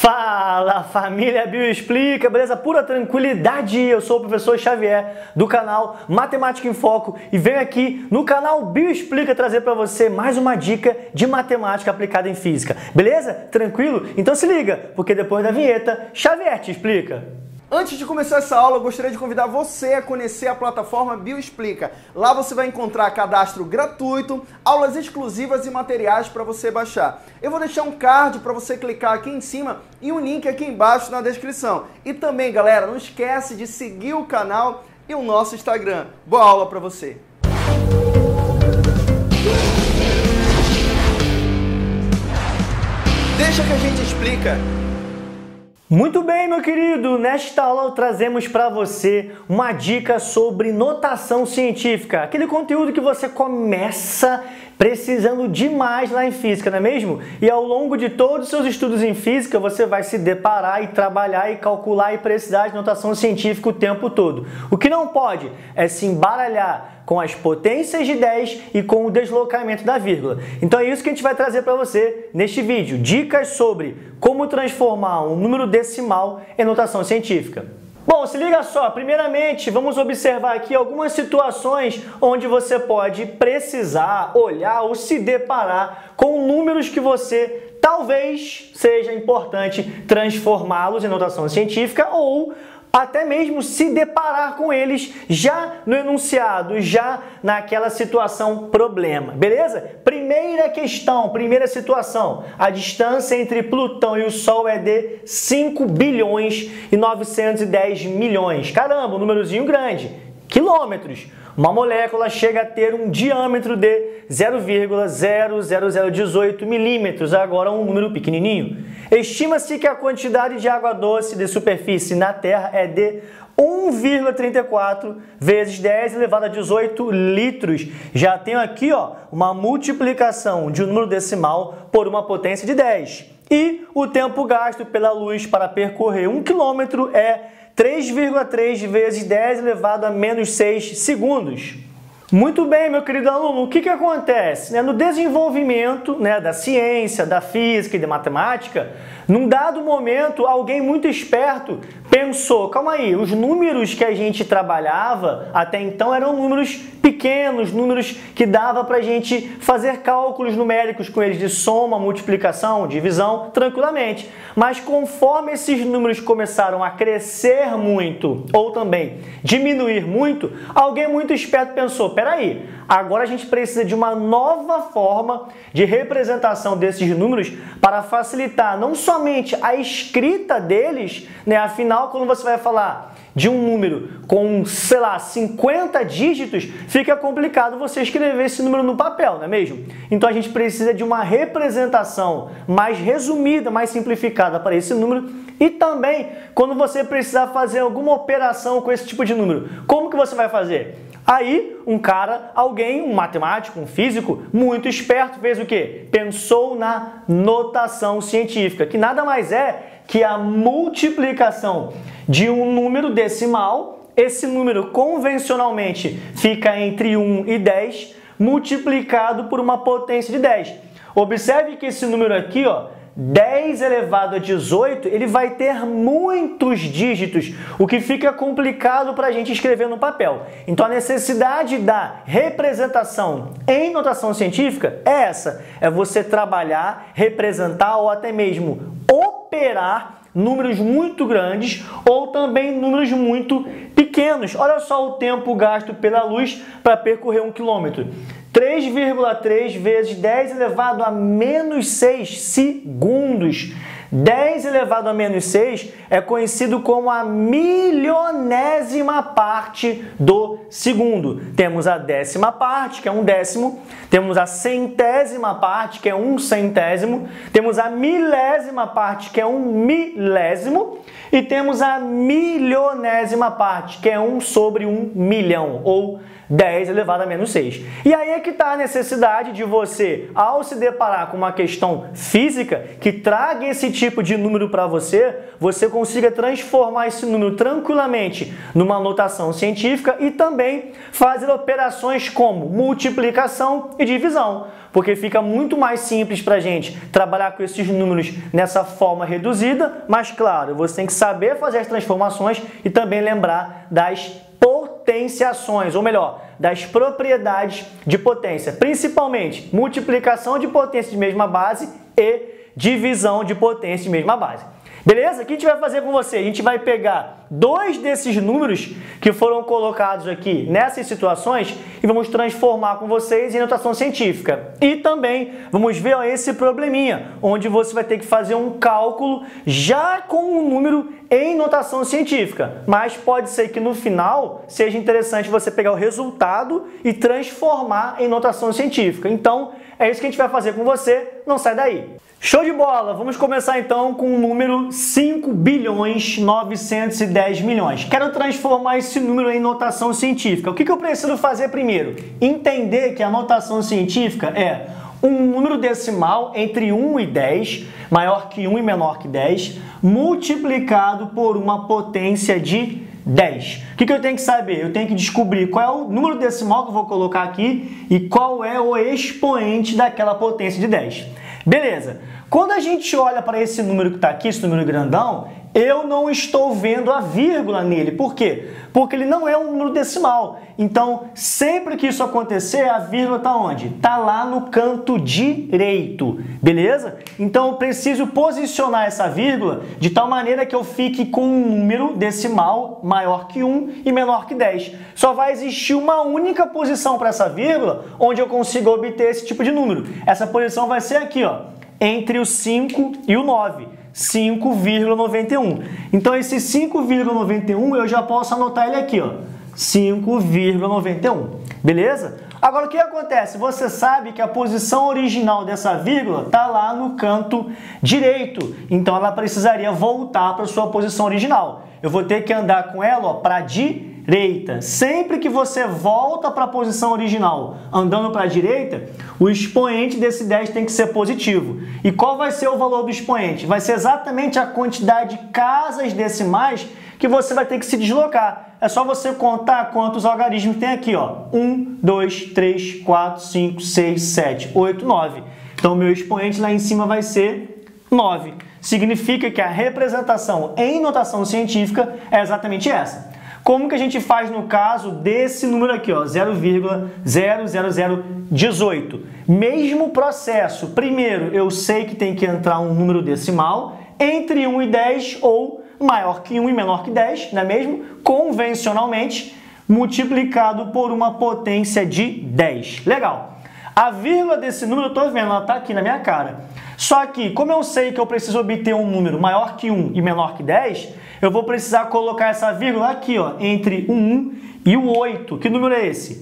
Fala, família Bioexplica, beleza? Pura tranquilidade, eu sou o professor Xavier do canal Matemática em Foco e venho aqui no canal Bioexplica trazer para você mais uma dica de matemática aplicada em física, beleza? Tranquilo? Então se liga, porque depois da vinheta, Xavier te explica. Antes de começar essa aula, eu gostaria de convidar você a conhecer a plataforma Bioexplica. Lá você vai encontrar cadastro gratuito, aulas exclusivas e materiais para você baixar. Eu vou deixar um card para você clicar aqui em cima e um link aqui embaixo na descrição. E também, galera, não esquece de seguir o canal e o nosso Instagram. Boa aula para você! Deixa que a gente explica! Muito bem, meu querido! Nesta aula trazemos para você uma dica sobre notação científica, aquele conteúdo que você começa precisando demais lá em física, não é mesmo? E ao longo de todos os seus estudos em física, você vai se deparar e trabalhar e calcular e precisar de notação científica o tempo todo. O que não pode é se embaralhar com as potências de 10 e com o deslocamento da vírgula. Então é isso que a gente vai trazer para você neste vídeo. Dicas sobre como transformar um número decimal em notação científica. Bom, se liga só, primeiramente vamos observar aqui algumas situações onde você pode precisar olhar ou se deparar com números que você talvez seja importante transformá-los em notação científica ou até mesmo se deparar com eles já no enunciado, já naquela situação problema, beleza? Primeira questão, primeira situação, a distância entre Plutão e o Sol é de 5 bilhões e 910 milhões. Caramba, um númerozinho grande, quilômetros. Uma molécula chega a ter um diâmetro de 0,00018 milímetros, agora um número pequenininho. Estima-se que a quantidade de água doce de superfície na Terra é de 1,34 vezes 10 elevado a 18 litros. Já tenho aqui uma multiplicação de um número decimal por uma potência de 10. E o tempo gasto pela luz para percorrer 1 quilômetro é 3,3 vezes 10 elevado a menos 6 segundos. Muito bem, meu querido aluno, o que acontece? No desenvolvimento da ciência, da física e da matemática, num dado momento, alguém muito esperto pensou, calma aí, os números que a gente trabalhava até então eram números pequenos, números que dava para a gente fazer cálculos numéricos com eles de soma, multiplicação, divisão, tranquilamente. Mas conforme esses números começaram a crescer muito ou também diminuir muito, alguém muito esperto pensou, peraí, agora a gente precisa de uma nova forma de representação desses números para facilitar não somente a escrita deles, afinal, quando você vai falar de um número com, sei lá, 50 dígitos, fica complicado você escrever esse número no papel, não é mesmo? Então a gente precisa de uma representação mais resumida, mais simplificada para esse número e também quando você precisar fazer alguma operação com esse tipo de número. Como que você vai fazer? Aí, um matemático, um físico muito esperto fez o quê? Pensou na notação científica, que nada mais é que a multiplicação de um número decimal, esse número convencionalmente fica entre 1 e 10, multiplicado por uma potência de 10. Observe que esse número aqui, 10 elevado a 18, ele vai ter muitos dígitos, o que fica complicado para a gente escrever no papel. Então a necessidade da representação em notação científica é essa, é você trabalhar, representar ou até mesmo operar números muito grandes ou também números muito pequenos. Olha só o tempo gasto pela luz para percorrer 1 quilômetro. 3,3 vezes 10 elevado a menos 6 segundos. 10 elevado a menos 6 é conhecido como a milionésima parte do segundo. Temos a décima parte, que é um décimo. Temos a centésima parte, que é um centésimo. Temos a milésima parte, que é um milésimo. E temos a milionésima parte, que é 1 sobre 1 milhão, ou 10 elevado a menos 6. E aí é que está a necessidade de você, ao se deparar com uma questão física que traga esse tipo de número para você, você consiga transformar esse número tranquilamente numa notação científica e também fazer operações como multiplicação e divisão. porque fica muito mais simples para a gente trabalhar com esses números nessa forma reduzida, mas claro, você tem que saber fazer as transformações e também lembrar das potenciações, ou melhor, das propriedades de potência, principalmente multiplicação de potência de mesma base e divisão de potência de mesma base. Beleza? O que a gente vai fazer com você? A gente vai pegar dois desses números que foram colocados aqui nessas situações e vamos transformar com vocês em notação científica. E também vamos ver esse probleminha, onde você vai ter que fazer um cálculo já com um número em notação científica. Mas pode ser que no final seja interessante você pegar o resultado e transformar em notação científica. Então, é isso que a gente vai fazer com você. Não sai daí. Show de bola! Vamos começar então com o número 5.910 milhões. Quero transformar esse número em notação científica. O que eu preciso fazer primeiro? Entender que a notação científica é um número decimal entre 1 e 10, maior que 1 e menor que 10, multiplicado por uma potência de 10. O que eu tenho que saber? Eu tenho que descobrir qual é o número decimal que eu vou colocar aqui e qual é o expoente daquela potência de 10. Beleza. Quando a gente olha para esse número que está aqui, esse número grandão, eu não estou vendo a vírgula nele. Por quê? Porque ele não é um número decimal. Então, sempre que isso acontecer, a vírgula está onde? Está lá no canto direito. Beleza? Então, eu preciso posicionar essa vírgula de tal maneira que eu fique com um número decimal maior que 1 e menor que 10. Só vai existir uma única posição para essa vírgula onde eu consigo obter esse tipo de número. Essa posição vai ser aqui, ó, entre o 5 e o 9. 5,91. Então, esse 5,91 eu já posso anotar ele aqui, ó, 5,91. Beleza? Agora, o que acontece? Você sabe que a posição original dessa vírgula está lá no canto direito. Então, ela precisaria voltar para a sua posição original. Eu vou ter que andar com ela para a direita. Sempre que você volta para a posição original andando para a direita, o expoente desse 10 tem que ser positivo. E qual vai ser o valor do expoente? Vai ser exatamente a quantidade de casas decimais que você vai ter que se deslocar. É só você contar quantos algarismos tem aqui, ó. 1, 2, 3, 4, 5, 6, 7, 8, 9. Então, o meu expoente lá em cima vai ser 9. Significa que a representação em notação científica é exatamente essa. Como que a gente faz no caso desse número aqui, ó, 0,00018? Mesmo processo. Primeiro, eu sei que tem que entrar um número decimal entre 1 e 10 ou maior que 1 e menor que 10, não é mesmo? Convencionalmente, multiplicado por uma potência de 10. Legal. A vírgula desse número, eu estou vendo, ela está aqui na minha cara. Só que, como eu sei que eu preciso obter um número maior que 1 e menor que 10, eu vou precisar colocar essa vírgula aqui, ó, entre o 1 e o 8. Que número é esse?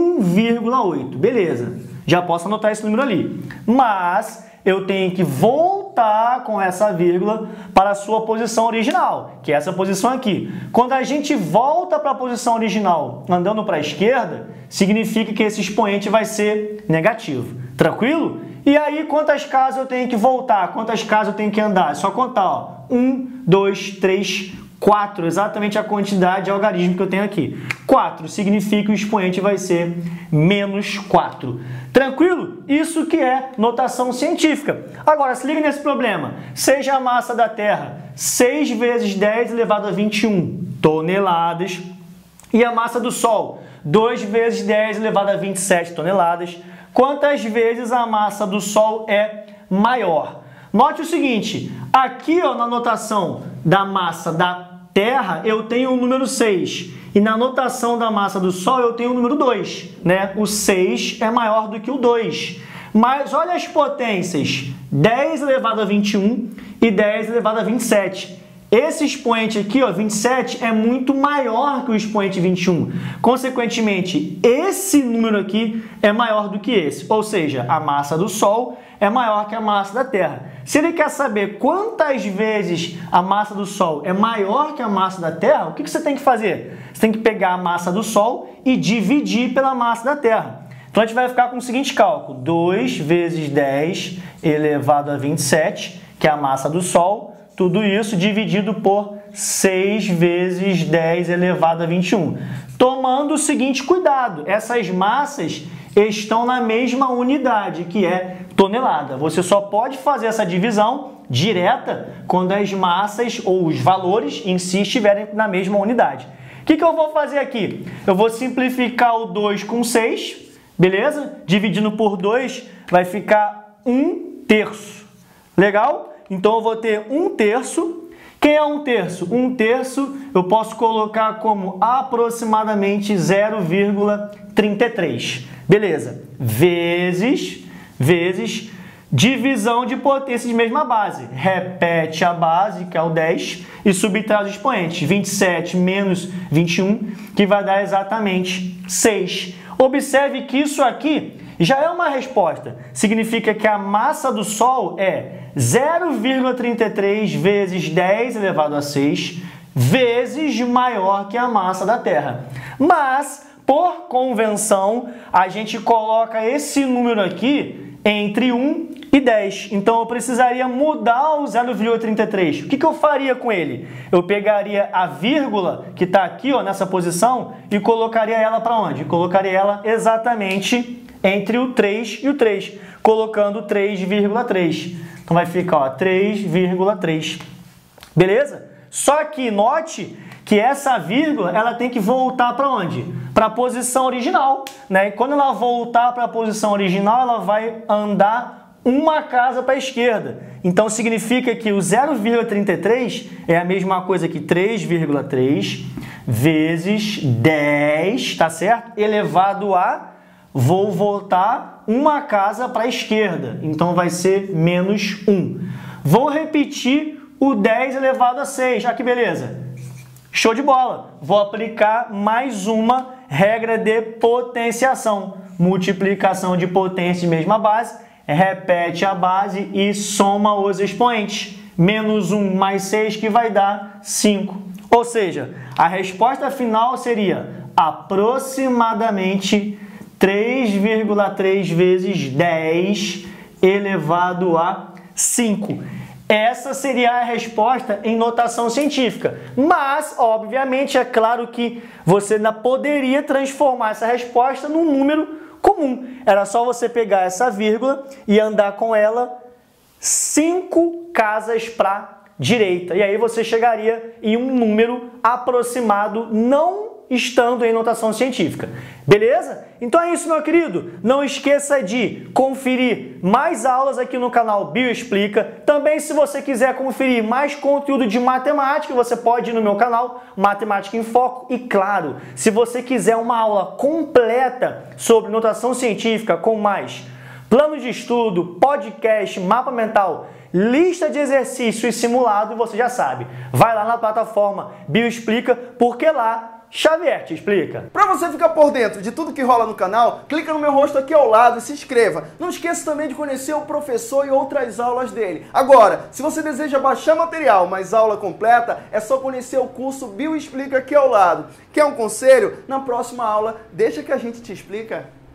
1,8. Beleza. Já posso anotar esse número ali. Mas eu tenho que voltar com essa vírgula para a sua posição original, que é essa posição aqui. Quando a gente volta para a posição original andando para a esquerda, significa que esse expoente vai ser negativo. Tranquilo? E aí, quantas casas eu tenho que voltar? Quantas casas eu tenho que andar? É só contar, ó. 1, 2, 3, 4. Exatamente a quantidade de algarismo que eu tenho aqui. 4 significa que o expoente vai ser menos 4. Tranquilo? Isso que é notação científica. Agora, se liga nesse problema. Seja a massa da Terra 6 vezes 10 elevado a 21 toneladas e a massa do Sol 2 vezes 10 elevado a 27 toneladas. Quantas vezes a massa do Sol é maior? Note o seguinte, aqui ó, na notação da massa da Terra eu tenho o número 6 e na notação da massa do Sol eu tenho o número 2, né? O 6 é maior do que o 2. Mas olha as potências, 10 elevado a 21 e 10 elevado a 27. Esse expoente aqui, ó, 27, é muito maior que o expoente 21. Consequentemente, esse número aqui é maior do que esse. Ou seja, a massa do Sol é maior que a massa da Terra. Se ele quer saber quantas vezes a massa do Sol é maior que a massa da Terra, o que você tem que fazer? Você tem que pegar a massa do Sol e dividir pela massa da Terra. Então, a gente vai ficar com o seguinte cálculo. 2 vezes 10 elevado a 27, que é a massa do Sol. Tudo isso dividido por 6 vezes 10 elevado a 21. Tomando o seguinte cuidado, essas massas estão na mesma unidade, que é tonelada. Você só pode fazer essa divisão direta quando as massas ou os valores em si estiverem na mesma unidade. O que eu vou fazer aqui? Eu vou simplificar o 2 com 6, beleza? Dividindo por 2 vai ficar 1/3. Legal? Então eu vou ter 1/3. Quem é 1/3? 1/3 eu posso colocar como aproximadamente 0,33. Beleza. Vezes divisão de potência de mesma base. Repete a base, que é o 10, e subtrai os expoentes. 27 menos 21, que vai dar exatamente 6. Observe que isso aqui já é uma resposta. Significa que a massa do Sol é 0,33 vezes 10 elevado a 6 vezes maior que a massa da Terra. Mas, por convenção, a gente coloca esse número aqui entre 1 e 10. Então, eu precisaria mudar o 0,33. O que eu faria com ele? Eu pegaria a vírgula que está aqui, ó, nessa posição, e colocaria ela para onde? Colocaria ela exatamente entre o 3 e o 3, colocando 3,3. Então, vai ficar, ó, 3,3. Beleza? Só que note que essa vírgula ela tem que voltar para onde? Para a posição original, né? E quando ela voltar para a posição original, ela vai andar uma casa para a esquerda. Então, significa que o 0,33 é a mesma coisa que 3,3 vezes 10, tá certo? Elevado a, vou voltar uma casa para a esquerda. Então, vai ser menos 1. Vou repetir o 10 elevado a 6. Ah, que beleza! Show de bola! Vou aplicar mais uma regra de potenciação. Multiplicação de potência de mesma base. Repete a base e soma os expoentes. Menos 1 mais 6, que vai dar 5. Ou seja, a resposta final seria aproximadamente 3,3 vezes 10 elevado a 5. Essa seria a resposta em notação científica. Mas, obviamente, é claro que você ainda poderia transformar essa resposta num número comum. Era só você pegar essa vírgula e andar com ela 5 casas para a direita. E aí você chegaria em um número aproximado, não estando em notação científica. Beleza? Então é isso, meu querido. Não esqueça de conferir mais aulas aqui no canal Bioexplica. Também, se você quiser conferir mais conteúdo de matemática, você pode ir no meu canal Matemática em Foco. E claro, se você quiser uma aula completa sobre notação científica com mais plano de estudo, podcast, mapa mental, lista de exercício e simulado, você já sabe. Vai lá na plataforma Bioexplica, porque lá Xavier te explica. Para você ficar por dentro de tudo que rola no canal, clica no meu rosto aqui ao lado e se inscreva. Não esqueça também de conhecer o professor e outras aulas dele. Agora, se você deseja baixar material, mas aula completa, é só conhecer o curso Bioexplica aqui ao lado. Quer um conselho? Na próxima aula, deixa que a gente te explica.